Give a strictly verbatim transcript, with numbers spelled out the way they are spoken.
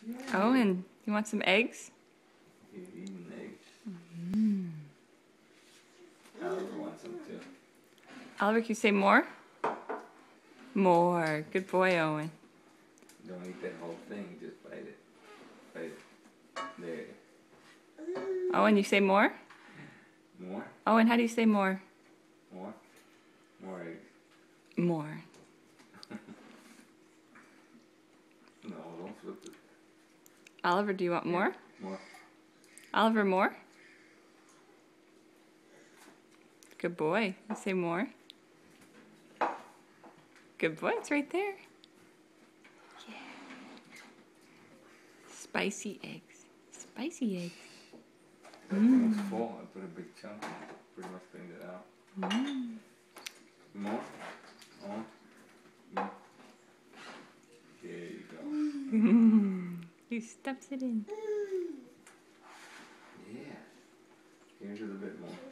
Owen, you want some eggs? You're eating eggs. Mm. Oliver wants some too. Oliver, can you say more? More. Good boy, Owen. Don't eat that whole thing, just bite it. Bite it. There. Owen, you say more? More? Owen, how do you say more? More? More eggs. More. No, don't flip it. Oliver, do you want more? More. Oliver, more? Good boy. You say more? Good boy, it's right there. Yeah. Spicy eggs. Spicy eggs. That thing was full. I put a big chunk in it. Pretty much cleaned it out. Mm. More? More? More? There you go. He stuffs it in. Yeah. Here's a little bit more.